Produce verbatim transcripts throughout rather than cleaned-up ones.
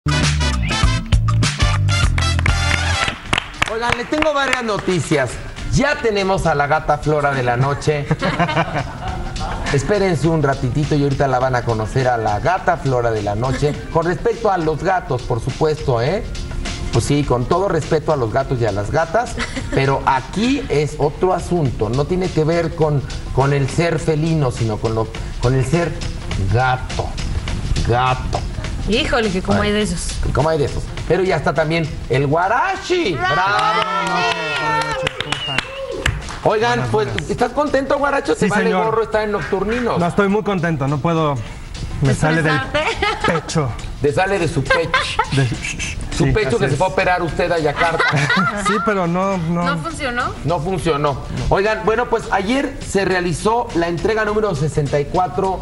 Oigan, les tengo varias noticias. Ya tenemos a la gata Flora de la noche. Espérense un ratitito y ahorita la van a conocer a la gata Flora de la noche. Con respecto a los gatos, por supuesto, ¿eh? Pues sí, con todo respeto a los gatos y a las gatas, pero aquí es otro asunto. No tiene que ver con, con el ser felino, sino con, lo, con el ser gato. Gato. Híjole, que como hay de esos. Como hay de esos. Pero ya está también el Guarachi. ¡Bravo! Oigan, buenas, pues, buenas. ¿Estás contento, Guaracho? Sí, ¿Te vale señor. gorro estar en Nocturninos? No, estoy muy contento, no puedo... Me sale del pecho. Te sale de su pecho. De... Su sí, pecho que es. se fue a operar usted a Yakarta. Sí, pero no, no... ¿No funcionó? No funcionó. Oigan, bueno, pues ayer se realizó la entrega número sesenta y cuatro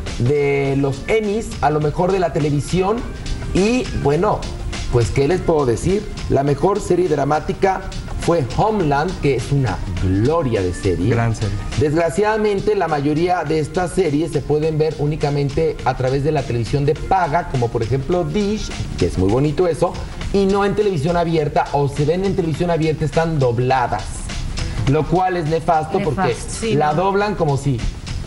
de los Emmys, a lo mejor de la televisión. Y, bueno, pues, ¿qué les puedo decir? La mejor serie dramática fue Homeland, que es una gloria de serie. Gran serie. Desgraciadamente, la mayoría de estas series se pueden ver únicamente a través de la televisión de paga, como por ejemplo Dish, que es muy bonito eso, y no en televisión abierta, o se ven en televisión abierta, están dobladas. Lo cual es nefasto, nefasto porque sí, la no. doblan como si...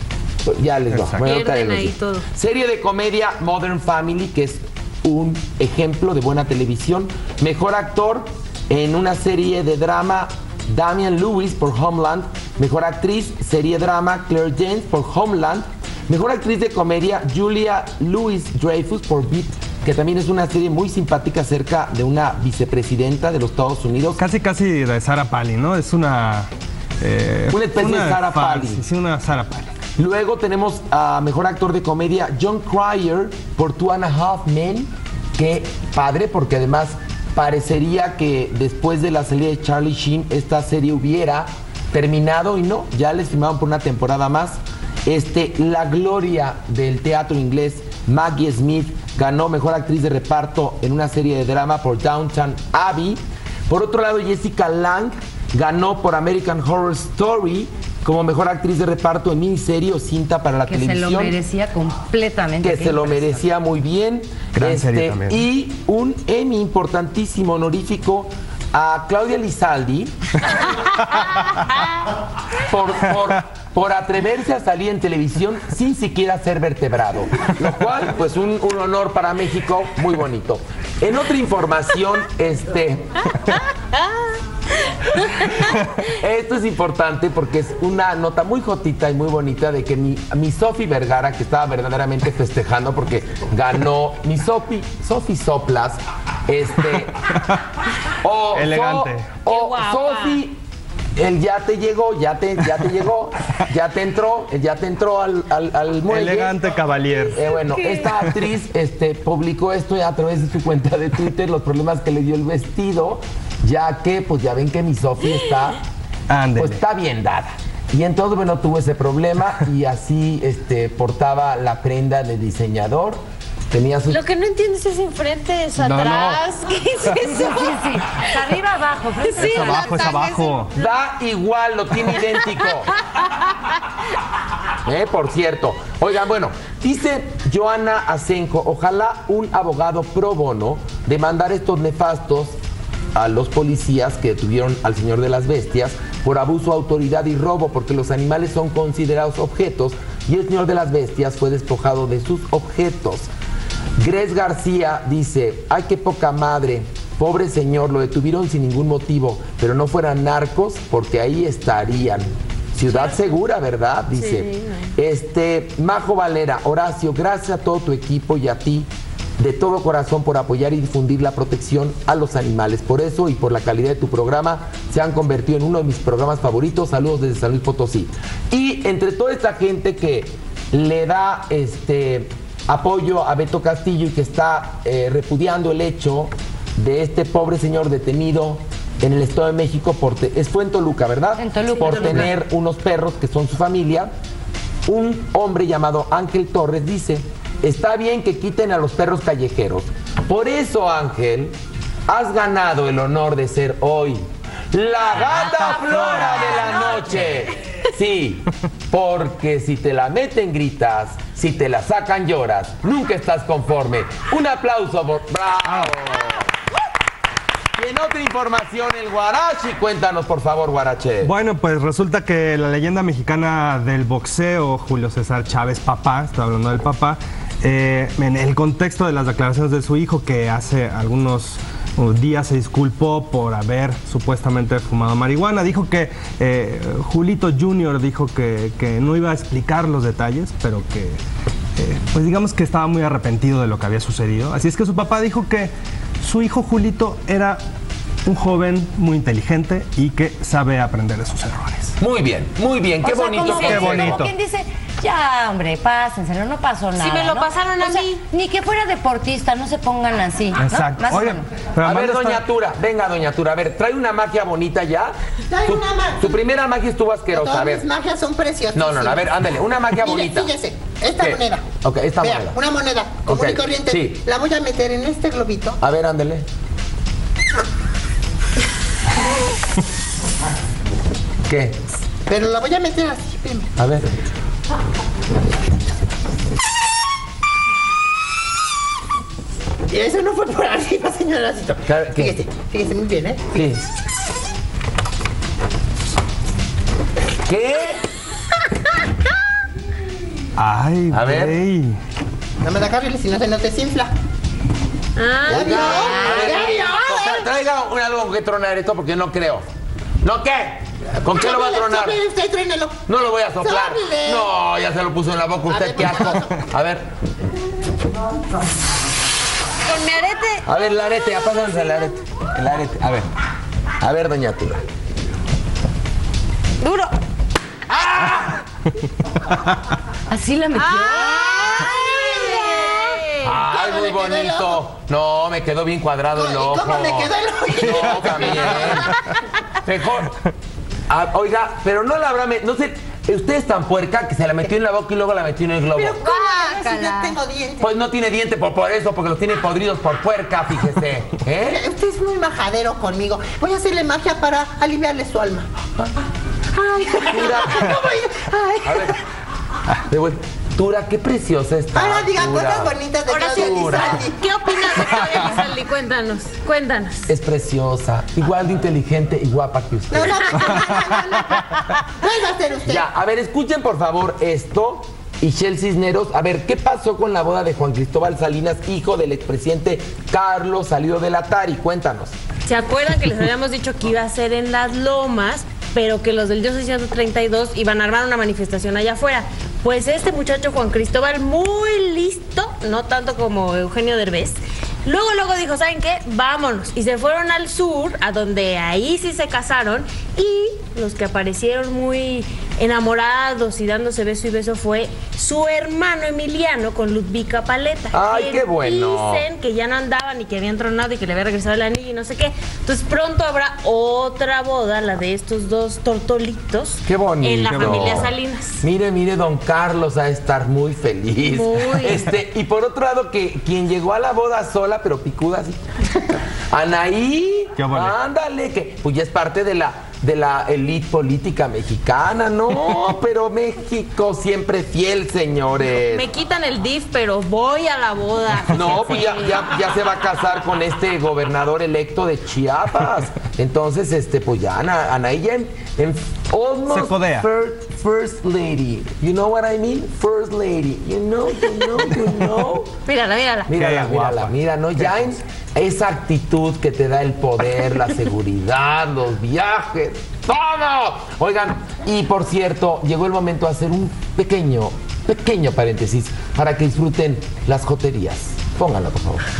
Ya les va. Bueno, pierden ahí todo. Serie de comedia Modern Family, que es un ejemplo de buena televisión. Mejor actor en una serie de drama, Damian Lewis por Homeland. Mejor actriz, serie drama, Claire Danes por Homeland. Mejor actriz de comedia, Julia Louis-Dreyfus por Beat, que también es una serie muy simpática acerca de una vicepresidenta de los Estados Unidos. Casi, casi de Sarah Palin, ¿no? Es una... Eh, una especie una de Sarah Palin. Sí, una Sarah Palin. Luego tenemos a mejor actor de comedia, John Cryer por Two and a Half Men. Qué padre, porque además... parecería que después de la salida de Charlie Sheen esta serie hubiera terminado y no, ya les firmaron por una temporada más. Este, la gloria del teatro inglés, Maggie Smith, ganó mejor actriz de reparto en una serie de drama por Downton Abbey. Por otro lado, Jessica Lange ganó por American Horror Story como mejor actriz de reparto en miniserie o cinta para la que televisión. Que se lo merecía completamente. Que se lo merecía muy bien. Gran este, serie también. Y un Emmy importantísimo, honorífico, a Claudia Lizaldi por, por, por atreverse a salir en televisión sin siquiera ser vertebrado. Lo cual, pues, un, un honor para México muy bonito. En otra información, este... esto es importante porque es una nota muy jotita y muy bonita de que mi, mi Sofi Vergara, que estaba verdaderamente festejando porque ganó mi Sofi, Sofi Soplas, este, o elegante, so, o Sofi, el ya te llegó, ya te, ya te llegó, ya te entró, ya te entró al, al, al muelle. Elegante caballero. Eh, bueno, esta actriz este, publicó esto a través de su cuenta de Twitter, los problemas que le dio el vestido, ya que, pues ya ven que mi Sofi está, Ándele. pues está bien dada. Y entonces, bueno, tuvo ese problema y así este, portaba la prenda de diseñador. Tenía sus... Lo que no entiendes es enfrente, es No, atrás. no. ¿Qué es eso? Sí, sí. Es arriba, abajo. Es Sí, abajo, es abajo. Da igual, lo tiene idéntico. Eh, por cierto. Oigan, bueno, dice Joana Asenjo, ojalá un abogado pro bono demandar estos nefastos a los policías que detuvieron al señor de las bestias por abuso, autoridad y robo, porque los animales son considerados objetos y el señor de las bestias fue despojado de sus objetos. Gres García dice, ay, qué poca madre, pobre señor, lo detuvieron sin ningún motivo, pero no fueran narcos porque ahí estarían. Ciudad segura, ¿verdad? Dice. Sí. Este, Majo Valera, Horacio, gracias a todo tu equipo y a ti de todo corazón por apoyar y difundir la protección a los animales. Por eso y por la calidad de tu programa, se han convertido en uno de mis programas favoritos. Saludos desde San Luis Potosí. Y entre toda esta gente que le da este apoyo a Beto Castillo y que está eh, repudiando el hecho de este pobre señor detenido en el Estado de México, por te, es, fue en Toluca, ¿verdad? En Toluca. Por Toluca. tener unos perros que son su familia. Un hombre llamado Ángel Torres dice, está bien que quiten a los perros callejeros. Por eso, Ángel, has ganado el honor de ser hoy la gata Flora de la noche. Sí, porque si te la meten gritas, Si te la sacan, lloras. Nunca estás conforme. Un aplauso. Por... ¡Bravo! Y en otra información, el Guarachi. Cuéntanos, por favor, Guarache. Bueno, pues resulta que la leyenda mexicana del boxeo, Julio César Chávez, papá, estoy hablando del papá, eh, en el contexto de las declaraciones de su hijo, que hace algunos días se disculpó por haber supuestamente fumado marihuana, dijo que eh, Julito junior dijo que, que no iba a explicar los detalles, pero que, eh, pues digamos que estaba muy arrepentido de lo que había sucedido. Así es que su papá dijo que su hijo Julito era un joven muy inteligente y que sabe aprender de sus errores. Muy bien, muy bien, qué O sea, bonito. como que- Qué como bonito. quien dice, ya, hombre, pásenselo, no pasó nada. me lo ¿no? pasaron a O sea, mí. Ni que fuera deportista, no se pongan así. ¿no? Exacto. Más o Oigan, menos. pero A ver, Amanda doña está- Tura, venga, doña Tura, a ver, trae una magia bonita ya. Trae Tu- una magia. Tu primera magia estuvo asquerosa, a Todas ver. mis magias son preciosas. No, no, no, a ver, ándale, una magia Mire, bonita. fíjese, esta ¿Qué? moneda. Ok, esta Vea, moneda. una moneda común Ok, y corriente. sí. La voy a meter en este globito. A ver, ándale. ¿Qué? Pero la voy a meter así primero. A ver. Y eso no fue por arriba, señoracito. Claro, ¿qué? Fíjese, fíjese muy bien, ¿eh? ¿Qué? ¿Qué? Ay, A ver. güey. No me la cargues, si no se no te desinfla. Ah, ¿Ya vio? A ver, ¿Ya vio? tra- traiga un algo con que tronar esto porque no creo. ¿No qué? ¿Con qué lo va a tronar? Sóplele usted, trénelo. No lo voy a soplar. Sóplele. No, ya se lo puso en la boca A usted, ver, qué asco. A ver, con mi arete. a ver, el arete, ya pásense el arete. El arete, a ver. A ver, doña Tura. Duro. Así la metió. Ay, ¿Cómo muy le quedó el bonito. ojo? No, me quedó bien cuadrado el ¿Y ojo. cómo le quedó el ojo? No, también. Mejor. Ah, oiga, pero no la habrá met- no sé, usted es tan puerca que se la metió en la boca y luego la metió en el globo. Pero ¿cómo le hace si Guácala. yo tengo dientes? Pues no tiene diente por, por eso, porque los tiene podridos por puerca, fíjese. ¿Eh? Usted es muy majadero conmigo. Voy a hacerle magia para aliviarle su alma. Ay, Mira. Ay. A ver. De vuelta. Tura, qué preciosa está. Ahora diga Tura. cosas bonitas de Ahora sí, Claudia Dura. Lizaldi. ¿Qué opinas de Claudia Lizaldi? Cuéntanos, cuéntanos. Es preciosa, igual de inteligente y guapa que usted. No, no, no, no, no, no. Vuelva a ser usted. Ya, a ver, escuchen por favor esto. Y Shel Cisneros, a ver, ¿qué pasó con la boda de Juan Cristóbal Salinas, hijo del expresidente Carlos Salido de Lastari? Cuéntanos. ¿Se acuerdan que les habíamos dicho que iba a ser en Las Lomas, pero que los del Yo seiscientos treinta y dos iban a armar una manifestación allá afuera? Pues este muchacho Juan Cristóbal, muy listo, no tanto como Eugenio Derbez, luego luego dijo, ¿saben qué? Vámonos. Y se fueron al sur, a donde ahí sí se casaron, y los que aparecieron muy enamorados y dándose beso y beso fue su hermano Emiliano con Ludvica Paleta. ¡Ay, que qué bueno! Dicen que ya no andaban y que habían tronado y que le había regresado el anillo y no sé qué. Entonces pronto habrá otra boda, la de estos dos tortolitos. Qué bonito. En la familia Salinas. Mire, mire, don Carlos a estar muy feliz. Muy. Este, y por otro lado, que quien llegó a la boda sola, pero picuda así. Anaí, Qué vale. ándale, que pues ya es parte de la de la élite política mexicana, ¿no? Pero México siempre fiel, señores. Me quitan el D I F, pero voy a la boda. No, pues ya, ya, ya se va a casar con este gobernador electo de Chiapas. Entonces, este, pues ya Ana, Anaí ya en, en almost Se codea. first, first lady. You know what I mean? First lady. You know, you know, you know. Mírala, mírala. Mírala, Qué mírala, guapa. mira, ¿no? Ya en esa actitud que te da el poder, la seguridad, los viajes, todo. Oigan, y por cierto, llegó el momento de hacer un pequeño, pequeño paréntesis para que disfruten las joterías. Pónganlo, por favor.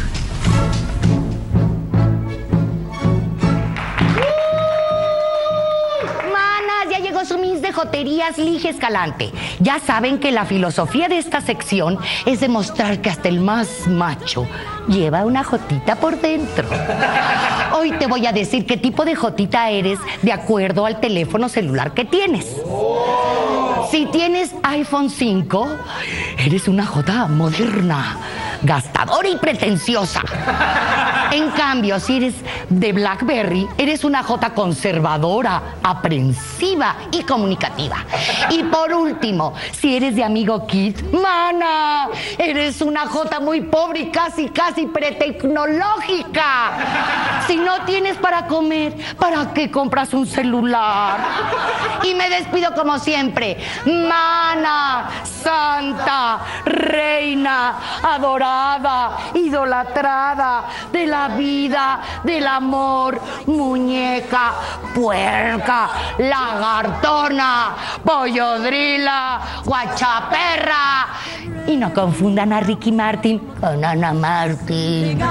Manas, ya llegó su Miss de Joterías, Lige Escalante. Ya saben que la filosofía de esta sección es demostrar que hasta el más macho lleva una jotita por dentro. Hoy te voy a decir qué tipo de jotita eres de acuerdo al teléfono celular que tienes. Si tienes iPhone cinco, eres una jota moderna, gastadora y pretenciosa. En cambio, si eres de Blackberry, eres una J conservadora, aprensiva y comunicativa. Y por último, si eres de Amigo Kid, mana, eres una J muy pobre y casi, casi pretecnológica. Si no tienes para comer, ¿para qué compras un celular? Y me despido como siempre. Mana, santa, reina, adorada, idolatrada de la vida, del amor, muñeca, puerca, lagartona, pollodrila, guachaperra. Y no confundan a Ricky Martin con Ana Martín.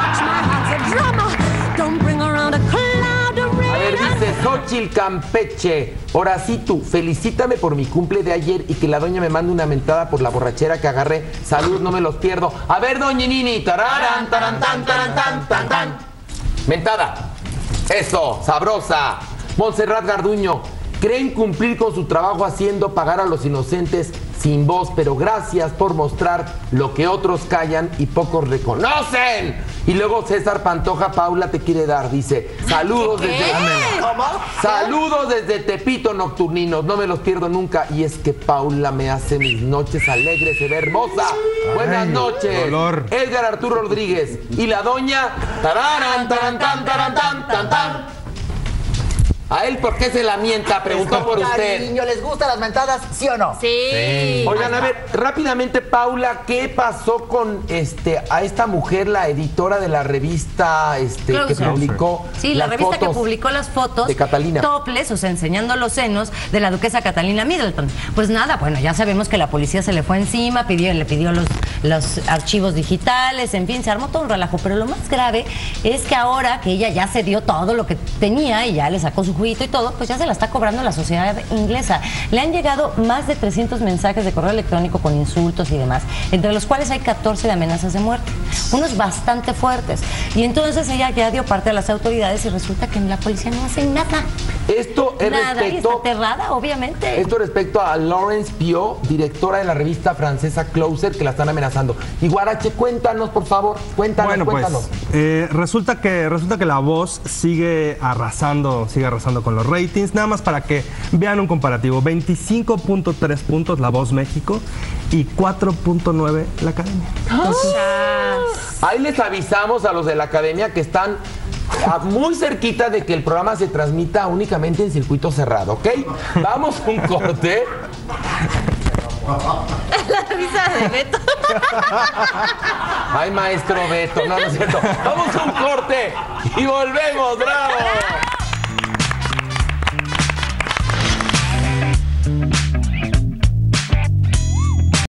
A ver, dice Xochitl Campeche. Ahora sí tú, felicítame por mi cumple de ayer y que la doña me mande una mentada por la borrachera que agarré. Salud, no me los pierdo. A ver, doña Nini. Tararán, tarán, tan, tarán, tan, tan, tan. Mentada. Eso, sabrosa. Montserrat Garduño. Creen cumplir con su trabajo haciendo pagar a los inocentes sin voz, pero gracias por mostrar lo que otros callan y pocos reconocen. Y luego César Pantoja, Paula te quiere dar, dice, saludos ¿Qué? desde... ¿Cómo? Saludos desde Tepito Nocturninos, no me los pierdo nunca. Y es que Paula me hace mis noches alegres, se ve hermosa. Buenas noches. dolor. Edgar Arturo Rodríguez. Y la doña, tararán, tarán, tan, tarán, tan, tan, tan. ¿A él por qué se la mienta? Preguntó por usted. Cariño, ¿les gustan las mentadas, sí o no? Sí. Oigan, a ver, rápidamente, Paula, ¿qué pasó con este a esta mujer, la editora de la revista este, que Closer. publicó Sí, la las revista que fotos publicó las fotos de Catalina? topless, o sea, enseñando los senos de la duquesa Catalina Middleton. Pues nada, bueno, ya sabemos que la policía se le fue encima, pidió, le pidió los, los archivos digitales, en fin, se armó todo un relajo. Pero lo más grave es que ahora que ella ya se dio todo lo que tenía y ya le sacó su juguito y todo, pues ya se la está cobrando la sociedad inglesa. Le han llegado más de trescientos mensajes de correo electrónico con insultos y demás, entre los cuales hay catorce de amenazas de muerte, unos bastante fuertes. Y entonces ella ya dio parte a las autoridades y resulta que la policía no hace nada. Esto es Nada, y está respecto, aterrada, obviamente. esto respecto a Lawrence Pio, directora de la revista francesa Closer, que la están amenazando. Y Guarache, cuéntanos, por favor, cuéntanos, Bueno, pues cuéntanos. eh, resulta que resulta que La Voz sigue arrasando, sigue arrasando con los ratings. Nada más para que vean un comparativo: veinticinco punto tres puntos La Voz México y cuatro punto nueve La Academia. Entonces, Ahí les avisamos a los de la academia que están ah, muy cerquita de que el programa se transmita únicamente en circuito cerrado, ¿ok? Vamos a un corte. La risa de Beto. Ay, maestro Beto, no, no es cierto. Vamos a un corte y volvemos, ¡bravo!